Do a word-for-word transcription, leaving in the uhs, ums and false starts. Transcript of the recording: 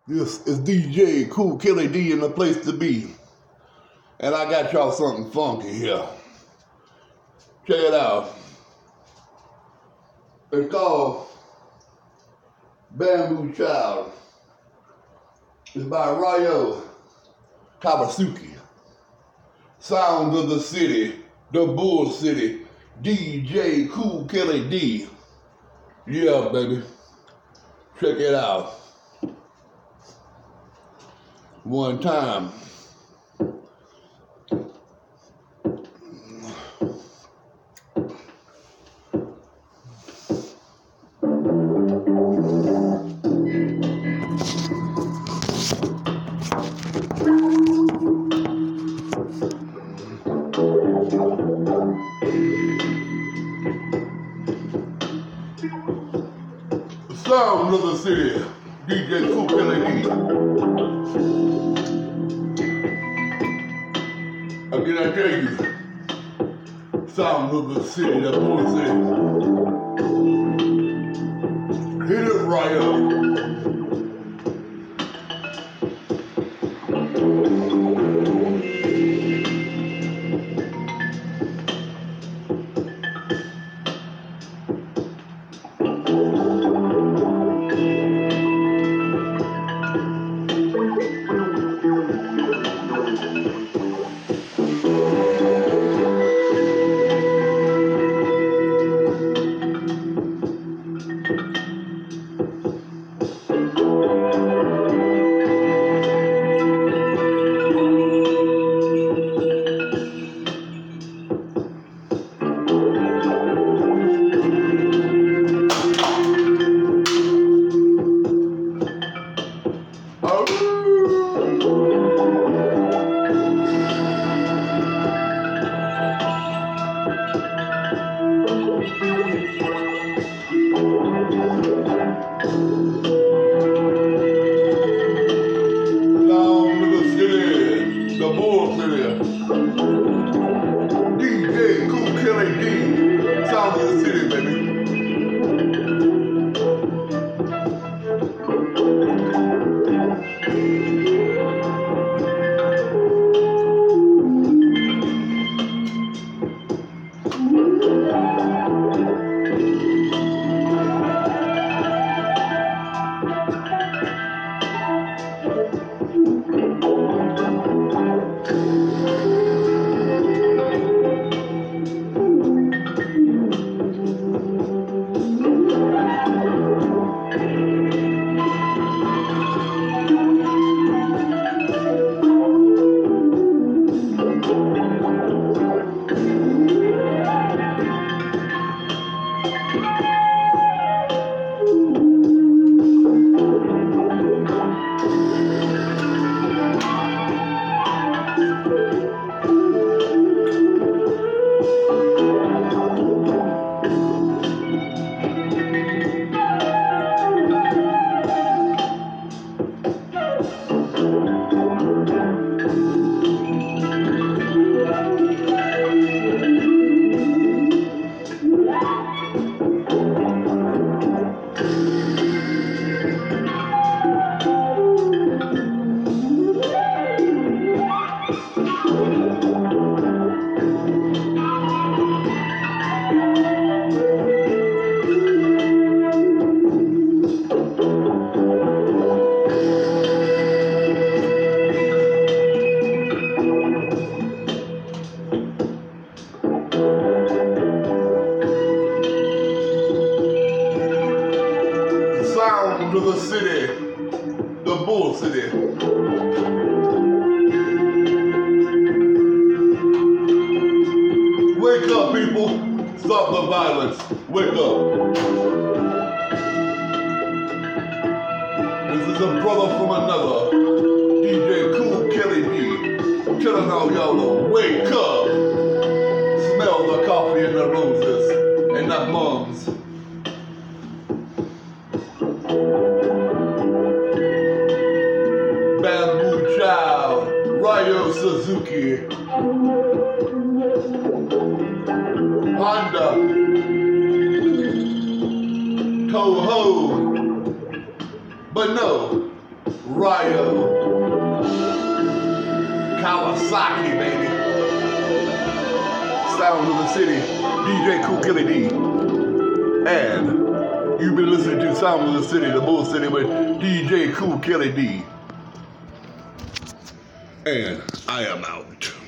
This is D J Cool Kelly D in the place to be. And I got y'all something funky here. Check it out. It's called Bamboo Child. It's by Ryo Kawasaki. Sounds of the City, the Bull City, D J Cool Kelly D. Yeah, baby. Check it out. One time. Sound of the City, D J Cool Kelly D. Again, I tell you, sound of the city, the Bull City. Hit it right up. D J Cool Kelly D, sound of the city, baby. Sound of the city, the Bull City. Wake up, people. Stop the violence. Wake up. This is a brother from another. D J Cool Kelly D. Telling all y'all to wake up. Smell the coffee and the roses and the mums. Bamboo Child, Ryo Suzuki, Honda, Toho, but no, Ryan Kawasaki, baby. Sound of the City, D J Cool Kelly D. And you've been listening to Sound of the City, the Bull City with D J Cool Kelly D. And I am out.